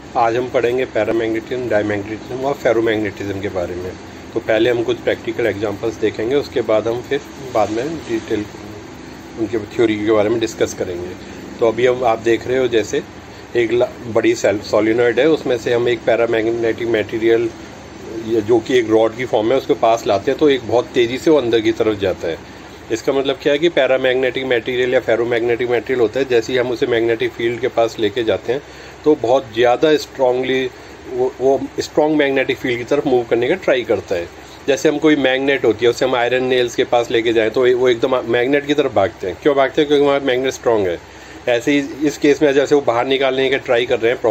आज हम पढ़ेंगे पैरामैग्नेटिज्म, डायमैग्नेटिज्म और फेरोमैग्नेटिज्म के बारे में। तो पहले हम कुछ प्रैक्टिकल एग्जांपल्स देखेंगे, उसके बाद हम फिर बाद में डिटेल उनके थ्योरी के बारे में डिस्कस करेंगे। तो अभी हम आप देख रहे हो जैसे एक बड़ी सोलिनॉइड है, उसमें से हम एक पैरामैग्नेटिक मटेरियल जो कि एक रॉड की फॉर्म है उसके पास लाते हैं तो एक बहुत तेज़ी से वो अंदर की तरफ जाता है। इसका मतलब क्या है कि पैरामैग्नेटिक मटेरियल या फेरोमैग्नेटिक मटेरियल होता है, जैसे ही हम उसे मैग्नेटिक फील्ड के पास लेके जाते हैं तो बहुत ज़्यादा स्ट्रांगली वो स्ट्रॉन्ग मैग्नेटिक फील्ड की तरफ मूव करने का ट्राई करता है। जैसे हम कोई मैग्नेट होती है उसे हम आयरन नेल्स के पास लेके जाएं तो वो एकदम मैग्नेट की तरफ भागते हैं। क्यों भागते हैं? क्योंकि वहाँ मैग्नेट स्ट्रॉन्ग है। ऐसे ही इस केस में जैसे वो बाहर निकालने का ट्राई कर रहे हैं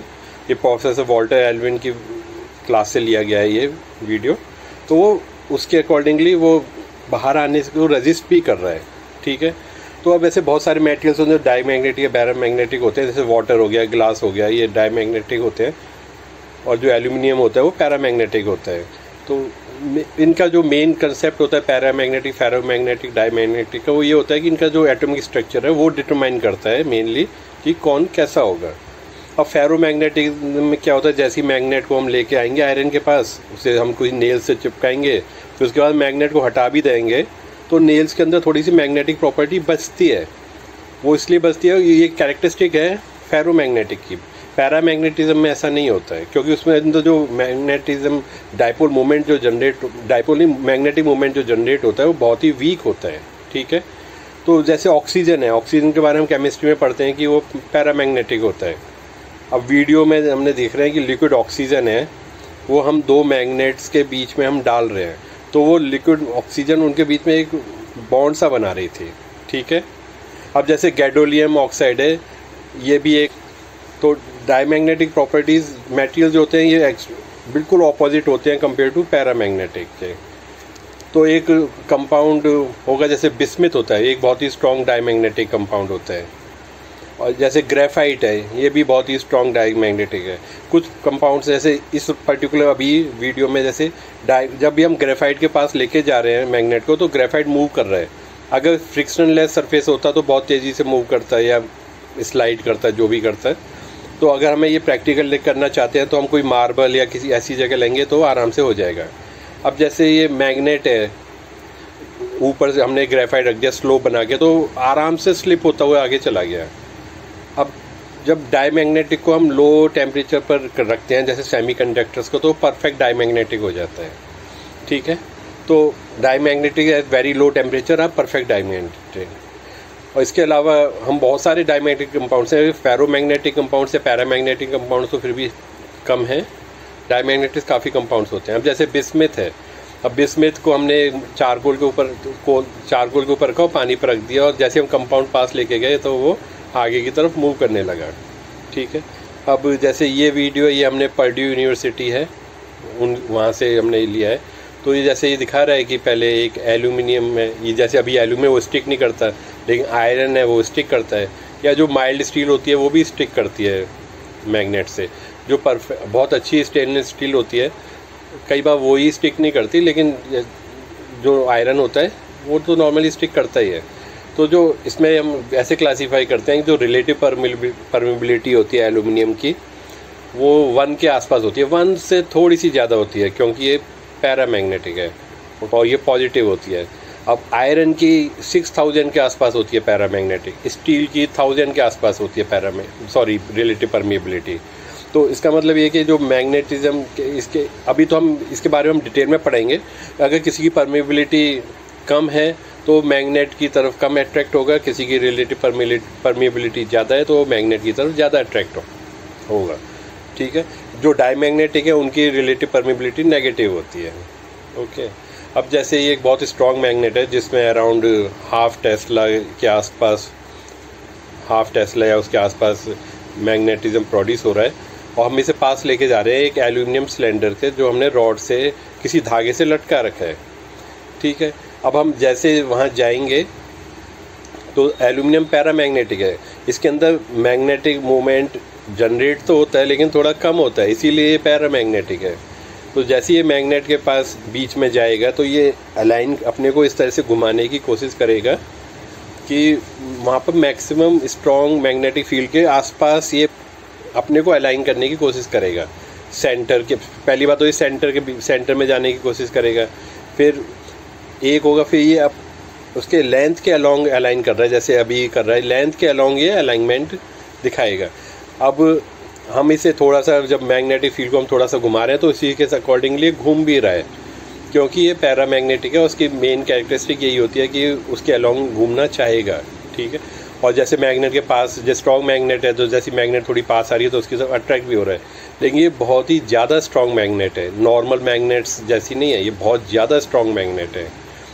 ये प्रोफेसर वॉल्टर एल्विन की क्लास से लिया गया है ये वीडियो। तो वो उसके अकॉर्डिंगली वो बाहर आने से रेजिस्ट भी कर रहा है। ठीक है, तो अब ऐसे बहुत सारे मटेरियल्स होते हैं जो डायमैग्नेटिक या पैरामैग्नेटिक होते हैं, जैसे वाटर हो गया, ग्लास हो गया, ये डायमैग्नेटिक होते हैं, और जो एल्यूमिनियम होता है वो पैरामैग्नेटिक होता है। तो इनका जो मेन कंसेप्ट होता है पैरामैग्नेटिक, फेरोमैग्नेटिक, डायमैग्नेटिक का, वो ये होता है कि इनका जो एटॉमिक स्ट्रक्चर है वो डिटरमाइन करता है मेनली कि कौन कैसा होगा। अब फेरोमैग्नेटिक में क्या होता है, जैसे मैग्नेट को हम लेके आएंगे आयरन के पास, उसे हम कोई नेल से चिपकाएंगे, फिर उसके बाद मैग्नेट को हटा भी देंगे तो नेल्स के अंदर थोड़ी सी मैग्नेटिक प्रॉपर्टी बचती है। वो इसलिए बचती है, ये कैरेक्टरिस्टिक है फेरोमैग्नेटिक की। पैरामैग्नेटिज्म में ऐसा नहीं होता है, क्योंकि उसमें अंदर जो मैग्नेटिज्म डाइपोल मोमेंट जो जनरेट, डाइपोल नहीं मैग्नेटिक मोमेंट जो जनरेट होता है वो बहुत ही वीक होता है। ठीक है, तो जैसे ऑक्सीजन है, ऑक्सीजन के बारे में केमिस्ट्री में पढ़ते हैं कि वो पैरामैग्नेटिक होता है। अब वीडियो में हमने देख रहे हैं कि लिक्विड ऑक्सीजन है, वो हम दो मैग्नेट्स के बीच में हम डाल रहे हैं, तो वो लिक्विड ऑक्सीजन उनके बीच में एक बॉन्ड सा बना रही थी। ठीक है, अब जैसे गैडोलियम ऑक्साइड है, ये भी एक, तो डायमैग्नेटिक प्रॉपर्टीज़ मटेरियल जो होते हैं ये बिल्कुल ऑपोजिट होते हैं कंपेयर टू पैरामैग्नेटिक के। तो एक कंपाउंड होगा जैसे बिस्मिथ होता है, एक बहुत ही स्ट्रॉन्ग डायमैग्नेटिक कंपाउंड होता है, और जैसे ग्रेफाइट है, ये भी बहुत ही स्ट्रॉन्ग डायमैग्नेटिक है। कुछ कंपाउंड्स जैसे इस पर्टिकुलर अभी वीडियो में जैसे जब भी हम ग्रेफाइट के पास लेके जा रहे हैं मैग्नेट को, तो ग्रेफाइट मूव कर रहा है। अगर फ्रिक्शनलेस सरफेस होता तो बहुत तेज़ी से मूव करता है या स्लाइड करता है, जो भी करता है। तो अगर हमें ये प्रैक्टिकल करना चाहते हैं तो हम कोई मार्बल या किसी ऐसी जगह लेंगे तो आराम से हो जाएगा। अब जैसे ये मैग्नेट है, ऊपर से हमने ग्रेफाइट रख दिया स्लोप बना के, तो आराम से स्लिप होता हुआ आगे चला गया। अब जब डायमैग्नेटिक को हम लो टेम्परेचर पर रखते हैं जैसे सेमीकंडक्टर्स को, तो परफेक्ट डायमैग्नेटिक हो जाता है। ठीक है, तो diamagnetic at very low temperature आप परफेक्ट डायमैग्नेटिक। और इसके अलावा हम बहुत सारे डायमैग्नेटिक कंपाउंड्स हैं, फेरोमैग्नेटिक कंपाउंड्स से पैरामैग्नेटिक कंपाउंड्स तो फिर भी कम है, डायमैग्नेटिक काफ़ी कंपाउंड्स होते हैं। अब जैसे बिस्मिथ है, अब बिस्मिथ को हमने चारकोल के ऊपर रखा, पानी पर रख दिया, और जैसे हम कंपाउंड पास लेके गए तो वो आगे की तरफ मूव करने लगा। ठीक है, अब जैसे ये वीडियो ये हमने पर्ड्यू यूनिवर्सिटी है वहाँ से हमने लिया है। तो ये जैसे ये दिखा रहा है कि पहले एक एल्यूमिनियम में, ये जैसे अभी एल्यूमिनियम वो स्टिक नहीं करता, लेकिन आयरन है वो स्टिक करता है, या जो माइल्ड स्टील होती है वो भी स्टिक करती है मैग्नेट से। जो बहुत अच्छी स्टेनलेस स्टील होती है कई बार वो ही स्टिक नहीं करती, लेकिन जो आयरन होता है वो तो नॉर्मली स्टिक करता ही है। तो जो इसमें हम ऐसे क्लासीफाई करते हैं कि जो रिलेटिव परमिबिलिटी होती है एल्यूमिनियम की वो 1 के आसपास होती है, 1 से थोड़ी सी ज़्यादा होती है, क्योंकि ये पैरामैग्नेटिक है और ये पॉजिटिव होती है। अब आयरन की 6000 के आसपास होती है पैरामैग्नेटिक, स्टील की 1000 के आसपास होती है रिलेटिव परमिबिलिटी। तो इसका मतलब ये कि जो मैग्नेटिज्म इसके अभी तो हम इसके बारे में हम डिटेल में पढ़ेंगे। अगर किसी की परमिबिलिटी कम है तो मैग्नेट की तरफ कम अट्रैक्ट होगा, किसी की रिलेटिव परमिबिलिटी ज़्यादा है तो मैग्नेट की तरफ ज़्यादा अट्रैक्ट होगा। ठीक है, जो डायमैग्नेटिक है उनकी रिलेटिव परमिबिलिटी नेगेटिव होती है। ओके, अब जैसे ये एक बहुत स्ट्रॉन्ग मैग्नेट है जिसमें अराउंड हाफ टेस्ला या उसके आसपास मैग्नेटिज्म प्रोड्यूस हो रहा है, और हम इसे पास लेके जा रहे हैं एक एल्यूमिनियम सिलेंडर के, जो हमने रॉड से किसी धागे से लटका रखा है। ठीक है, अब हम जैसे वहाँ जाएंगे तो एल्यूमिनियम पैरामैग्नेटिक है, इसके अंदर मैग्नेटिक मोमेंट जनरेट तो होता है लेकिन थोड़ा कम होता है, इसीलिए ये पैरामैग्नेटिक है। तो जैसे ये मैग्नेट के पास बीच में जाएगा तो ये अलाइन अपने को इस तरह से घुमाने की कोशिश करेगा कि वहाँ पर मैक्सिमम स्ट्रॉन्ग मैग्नेटिक फील्ड के आसपास ये अपने को अलाइन करने की कोशिश करेगा सेंटर के, पहली बात तो ये सेंटर में जाने की कोशिश करेगा। फिर एक होगा, फिर ये अब उसके लेंथ के अलोंग अलाइन कर रहा है, जैसे अभी कर रहा है, लेंथ के अलोंग ये अलाइनमेंट दिखाएगा। अब हम इसे थोड़ा सा, जब मैग्नेटिक फील्ड को हम थोड़ा सा घुमा रहे हैं तो इसी के अकॉर्डिंगली घूम भी रहा है, क्योंकि ये पैरामैग्नेटिक है। उसकी मेन कैरेक्टरिस्टिक यही होती है कि उसके अलोंग घूमना चाहेगा, ठीक है। और जैसे मैग्नेट के पास, जो स्ट्रॉन्ग मैग्नेट है, तो जैसी मैग्नेट थोड़ी पास आ रही है तो उसकी तरफ अट्रैक्ट भी हो रहा है, लेकिन ये बहुत ही ज़्यादा स्ट्रॉन्ग मैग्नेट है, नॉर्मल मैग्नेट्स जैसी नहीं है, ये बहुत ज़्यादा स्ट्रॉन्ग मैग्नेट है,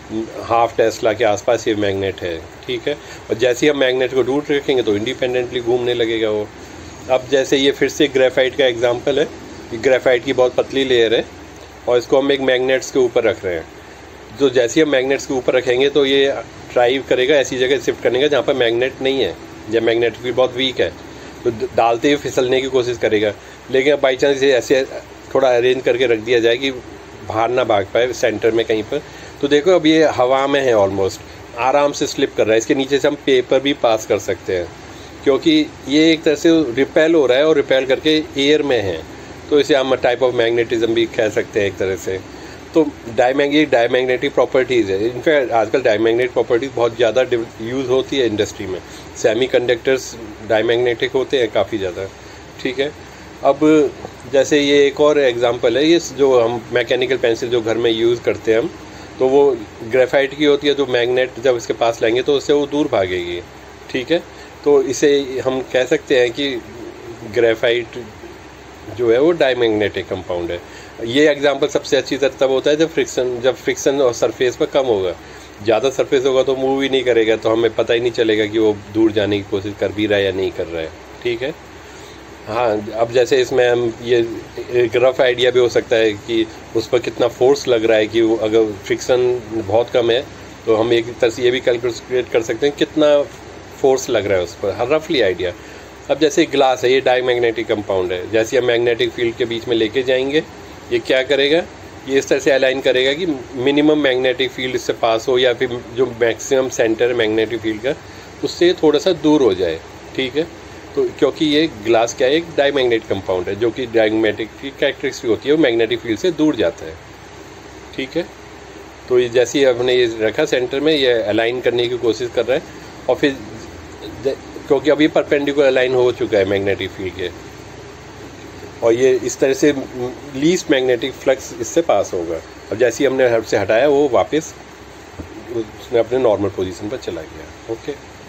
हाफ टेस्ला के आसपास ये मैग्नेट है, ठीक है। और जैसे ही हम मैग्नेट को दूर रखेंगे तो इंडिपेंडेंटली घूमने लगेगा वो। अब जैसे ये फिर से ग्रेफाइट का एग्जांपल है, ग्रेफाइट की बहुत पतली लेयर है और इसको हम एक मैग्नेट्स के ऊपर रख रहे हैं। जो जैसे ही हम मैग्नेट्स के ऊपर रखेंगे तो ये ट्राई करेगा ऐसी जगह शिफ्ट करने का जहाँ पर मैग्नेट नहीं है, या मैग्नेटिक फील्ड बहुत वीक है, तो डालते हुए फिसलने की कोशिश करेगा। लेकिन अब बाई चांस इसे ऐसे थोड़ा अरेंज करके रख दिया जाए कि बाहर ना भाग पाए सेंटर में कहीं पर, तो देखो अब ये हवा में है, ऑलमोस्ट आराम से स्लिप कर रहा है। इसके नीचे से हम पेपर भी पास कर सकते हैं, क्योंकि ये एक तरह से रिपेल हो रहा है और रिपेल करके एयर में है, तो इसे हम टाइप ऑफ मैग्नेटिज्म भी कह सकते हैं एक तरह से। तो डायमैग्नेटिक प्रॉपर्टीज़ है। इनफैक्ट आजकल डायमैग्नेटिक प्रॉपर्टीज़ बहुत ज़्यादा यूज़ होती है इंडस्ट्री में। सेमीकंडक्टर्स डायमैग्नेटिक होते हैं काफ़ी ज़्यादा, ठीक है। अब जैसे ये एक और एग्जांपल है, ये जो हम मैकेनिकल पेंसिल जो घर में यूज़ करते हैं हम, तो वो ग्रेफाइट की होती है, जो मैग्नेट जब इसके पास लाएंगे तो उससे वो दूर भागेगी, ठीक है। तो इसे हम कह सकते हैं कि ग्रेफाइट जो है वो डायमैग्नेटिक कंपाउंड है। ये एग्जांपल सबसे अच्छी तरह तब होता है जब फ्रिक्शन और सरफेस पर कम होगा। ज़्यादा सरफेस होगा तो मूव ही नहीं करेगा, तो हमें पता ही नहीं चलेगा कि वो दूर जाने की कोशिश कर भी रहा है या नहीं कर रहा है, ठीक है। हाँ, अब जैसे इसमें हम ये एक रफ आइडिया भी हो सकता है कि उस पर कितना फोर्स लग रहा है, कि अगर फ्रिक्शन बहुत कम है तो हम एक तरह से ये भी कैलकुलेट कर सकते हैं कितना फोर्स लग रहा है उस पर, हर रफली आइडिया। अब जैसे ग्लास है, ये डायमैग्नेटिक कंपाउंड है, जैसे हम मैग्नेटिक फील्ड के बीच में लेके जाएंगे, ये क्या करेगा, ये इस तरह से अलाइन करेगा कि मिनिमम मैग्नेटिक फील्ड इससे पास हो, या फिर जो मैक्सिमम सेंटर है मैग्नेटिक फील्ड का उससे थोड़ा सा दूर हो जाए, ठीक है। तो क्योंकि ये ग्लास क्या है, एक डायमैग्नेटिक कंपाउंड है, जो कि डायमैग्नेटिक की कैरेक्टरिस्टिक होती है वो मैग्नेटिक फील्ड से दूर जाता है, ठीक है। तो ये जैसे ही हमने ये रखा सेंटर में, ये अलाइन करने की कोशिश कर रहा है, और फिर क्योंकि अभी परपेंडिकुलर अलाइन हो चुका है मैग्नेटिक फील्ड के, और ये इस तरह से लीस्ट मैग्नेटिक फ्लक्स इससे पास होगा। अब जैसे ही हमने हर से हटाया वो वापस उसने अपने नॉर्मल पोजीशन पर चला गया, ओके।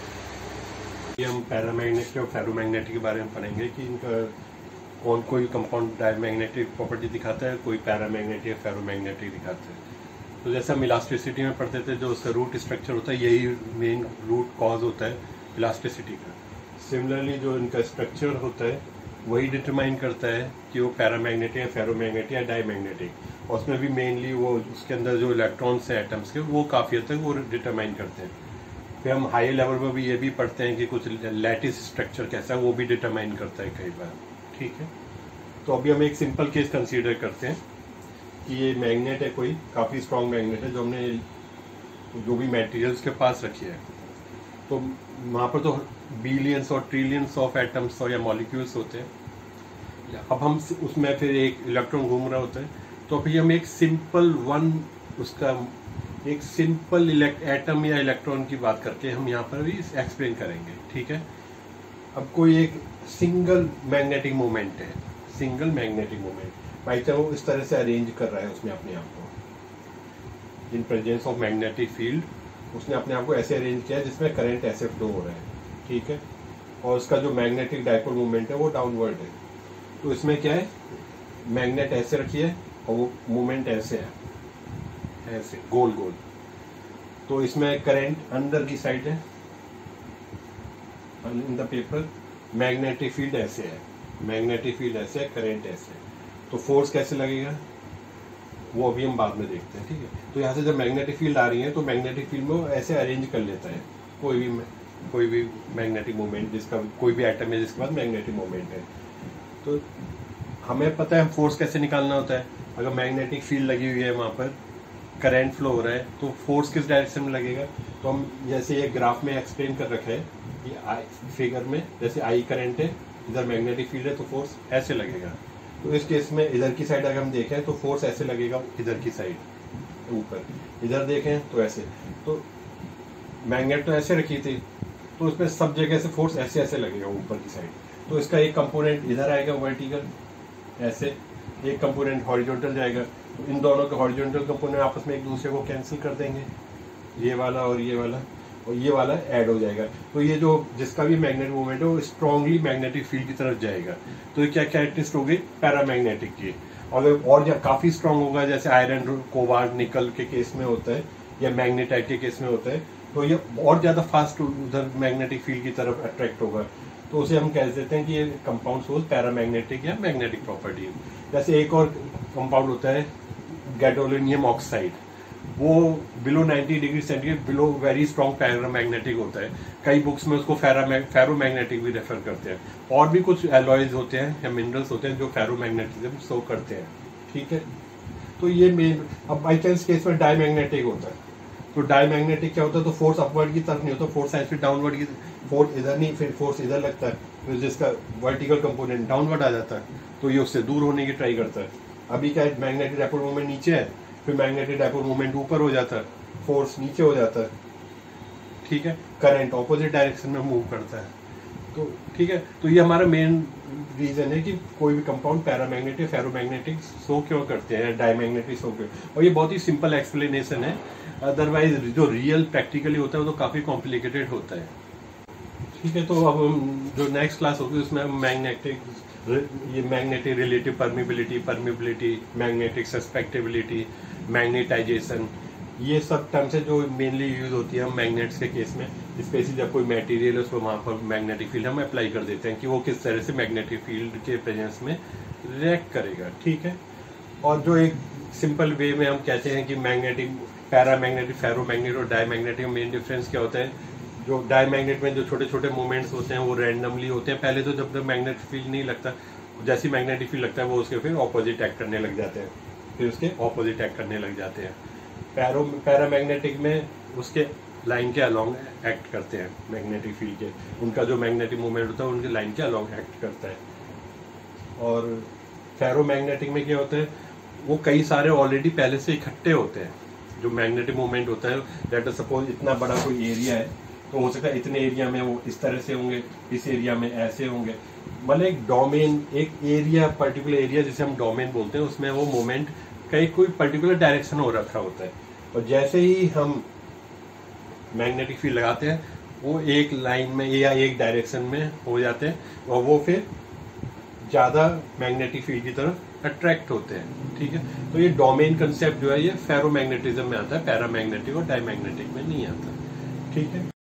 ये हम पैरामैग्नेटिक और फेरोमैग्नेटिक के बारे में पढ़ेंगे कि इनका कौन कोई कंपाउंड डायमैग्नेटिक प्रॉपर्टी दिखाता है, कोई पैरामैग्नेटिक या फेरोमैग्नेटिक दिखाता है। तो जैसे हम इलास्टिसिटी में पढ़ते थे, जो उसका रूट स्ट्रक्चर होता है, यही मेन रूट कॉज होता है इलास्टिसिटी का। सिमिलरली जो इनका स्ट्रक्चर होता है वही डिटरमाइन करता है कि वो पैरामैग्नेटिक या फेरोमैग्नेटिक या डायमैग्नेटिक, और उसमें भी मेनली वो उसके अंदर जो इलेक्ट्रॉन्स हैं एटम्स के, वो काफ़ी हद तक वो डिटरमाइन करते हैं। फिर हम हाई लेवल पर भी ये भी पढ़ते हैं कि कुछ लैटिस स्ट्रक्चर कैसा है, वो भी डिटरमाइन करता है कई बार, ठीक है। तो अभी हम एक सिंपल केस कंसीडर करते हैं कि ये मैग्नेट है, कोई काफ़ी स्ट्रॉन्ग मैग्नेट है, जो हमने जो भी मटेरियल्स के पास रखी है, तो वहाँ पर तो बिलियंस और ट्रिलियंस ऑफ एटम्स और या मॉलिक्यूल्स होते हैं। अब हम उसमें फिर एक इलेक्ट्रॉन घूम रहा होता है, तो अभी हम एक सिंपल एक सिंपल एटम या इलेक्ट्रॉन की बात करके हम यहाँ पर भी एक्सप्लेन करेंगे, ठीक है। अब कोई एक सिंगल मैग्नेटिक मोमेंट है, सिंगल मैग्नेटिक मोमेंट, भाई चाहे वो इस तरह से अरेंज कर रहा है उसने अपने आप को, in presence of magnetic field उसने अपने आप को ऐसे अरेंज किया है जिसमें करंट ऐसे फ्लो हो रहा है, ठीक है। और उसका जो मैग्नेटिक डाइपोल मूवमेंट है वो डाउनवर्ड है। तो इसमें क्या है, मैग्नेट ऐसे रखी है और वो मूवमेंट ऐसे है, ऐसे गोल गोल। तो इसमें करंट अंदर की साइड है in the paper, magnetic field ऐसे है, मैग्नेटिक फील्ड ऐसे है, करंट ऐसे है। तो फोर्स कैसे लगेगा वो अभी हम बाद में देखते हैं, ठीक है। तो यहाँ से जब मैग्नेटिक फील्ड आ रही है तो मैग्नेटिक फील्ड में ऐसे अरेंज कर लेता है कोई भी मैग्नेटिक मोमेंट, जिसका कोई भी एटम है जिसके बाद मैग्नेटिक मोमेंट है। तो हमें पता है फोर्स कैसे निकालना होता है। अगर मैग्नेटिक फील्ड लगी हुई है, वहाँ पर करंट फ्लो हो रहा है, तो फोर्स किस डायरेक्शन में लगेगा। तो हम जैसे ये ग्राफ में एक्सप्लेन कर रखे है, ये फिगर में जैसे आई करंट है इधर मैग्नेटिक फील्ड है तो फोर्स ऐसे लगेगा। तो इस केस में इधर की साइड अगर हम देखें तो फोर्स ऐसे लगेगा इधर की साइड ऊपर, इधर देखें तो ऐसे। तो मैग्नेट तो ऐसे रखी थी तो उसमें सब जगह से फोर्स ऐसे ऐसे लगेगा ऊपर की साइड। तो इसका एक कंपोनेंट इधर आएगा वर्टिकल ऐसे, एक कंपोनेंट हॉरिजॉन्टल जाएगा। तो इन दोनों के हॉरिजॉन्टल कंपोनेंट आपस में एक दूसरे को कैंसिल कर देंगे, ये वाला और ये वाला, और ये वाला ऐड हो जाएगा। तो ये जो जिसका भी मैग्नेटिक मूवमेंट है वो स्ट्रांगली मैग्नेटिक फील्ड की तरफ जाएगा। तो ये क्या कैरेक्टरिस्टिक हो गई पैरामैग्नेटिक की। अगर और काफी स्ट्रांग होगा जैसे आयरन, कोबाल्ट, निकल के केस में होता है या मैग्नेटाइट के केस में होता है, तो ये और ज्यादा फास्ट उधर मैग्नेटिक फील्ड की तरफ अट्रैक्ट होगा। तो उसे हम कह देते हैं कि ये कंपाउंड सोर्स पैरामैग्नेटिक या मैग्नेटिक प्रॉपर्टी। जैसे एक और कंपाउंड होता है गैडोलिनियम ऑक्साइड, वो below 90 degree centigrade below very strong paramagnetic होता है। कई बुक्स में उसको फेरोमैग्नेटिक भी रेफर करते हैं। और भी कुछ एलॉयज होते हैं या मिनरल्स होते हैं जो फेरोमैग्नेटिज्म शो करते हैं, ठीक है। तो ये मेन, अब बाई चांस केस में डायमैग्नेटिक होता है, तो डायमैग्नेटिक क्या होता है, तो फोर्स अपवर्ड की तरफ नहीं होता, फोर्स एक्चुअली डाउनवर्ड की, फोर्स इधर नहीं फिर फोर्स इधर लगता है, फिर जिसका वर्टिकल कंपोनेंट डाउनवर्ड आ जाता है, तो ये उससे दूर होने की ट्राई करता है। अभी क्या है, मैग्नेटिक डायपोल मोमेंट नीचे है, फिर मैग्नेटिक डायपोल मोमेंट ऊपर हो जाता है, फोर्स नीचे हो जाता है, ठीक है। करंट ऑपोजिट डायरेक्शन में मूव करता है, तो ठीक है। तो ये हमारा मेन रीजन है कि कोई भी कंपाउंड पैरामैग्नेटिक फेरोमैग्नेटिक शो क्यों करते हैं, डायमैग्नेटिक शो क्यों। और ये बहुत ही सिंपल एक्सप्लेनेशन है, अदरवाइज जो रियल प्रैक्टिकली होता है वो तो काफी कॉम्प्लिकेटेड होता है, ठीक है। तो अब हम जो नेक्स्ट क्लास होगी उसमें हम magnetic relative permeability, magnetic susceptibility, magnetization, ये सब टर्म्स है जो मेनली यूज होती है हम मैग्नेट्स के केस में। स्पेशली जब कोई मटेरियल है उसको वहाँ पर मैग्नेटिक फील्ड हम अप्लाई कर देते हैं कि वो किस तरह से मैग्नेटिक फील्ड के प्रेजेंस में रिएक्ट करेगा, ठीक है। और जो एक सिंपल वे में हम कहते हैं कि मैग्नेटिक, पैरामैग्नेटिक, फेरोमैग्नेटिक और डायमैग्नेटिक मेन डिफरेंस क्या होता है। जो डायमैग्नेट में जो छोटे छोटे मूवमेंट्स होते हैं वो रैंडमली होते हैं। पहले तो जब तक मैग्नेटिक फील्ड नहीं लगता, जैसे मैग्नेटिक फील्ड लगता है वो उसके फिर ऑपोजिट एक्ट करने लग जाते हैं, फिर उसके ऑपोजिट एक्ट करने लग जाते हैं। पैरामैग्नेटिक में उसके लाइन के अलोंग एक्ट करते हैं मैग्नेटिक फील्ड के, उनका जो मैग्नेटिक मूवमेंट होता है उनके लाइन के अलोंग एक्ट करता है। और फेरोमैग्नेटिक में क्या होता है, वो कई सारे ऑलरेडी पहले से इकट्ठे होते हैं। जो मैग्नेटिक मूवमेंट होता है, लेट अस सपोज इतना बड़ा कोई एरिया है, तो हो सकता है इतने एरिया में वो इस तरह से होंगे, इस एरिया में ऐसे होंगे। मतलब एक डोमेन, एक एरिया, पर्टिकुलर एरिया जिसे हम डोमेन बोलते हैं, उसमें वो मूवमेंट का एक कोई पर्टिकुलर डायरेक्शन हो रखा होता है। और जैसे ही हम मैग्नेटिक फील्ड लगाते हैं वो एक लाइन में या एक डायरेक्शन में हो जाते हैं और वो फिर ज़्यादा मैग्नेटिक फील्ड की तरफ अट्रैक्ट होते हैं, ठीक है। तो ये डोमेन कंसेप्ट जो है ये फेरोमैग्नेटिज्म में आता है, पैरामैग्नेटिक और डायमैग्नेटिक में नहीं आता, ठीक है।